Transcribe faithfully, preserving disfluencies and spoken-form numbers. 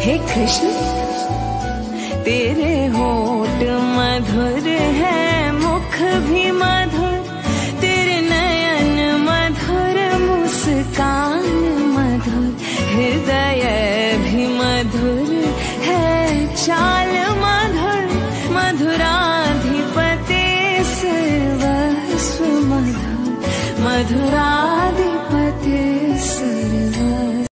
हे कृष्ण तेरे होठ मधुर है, मुख भी मधुर, तेरे नयन मधुर, मुस्कान मधुर, हृदय भी मधुर है, चाल मधुर, मधुराधिपते सर्वस्व मधुर, मधुरा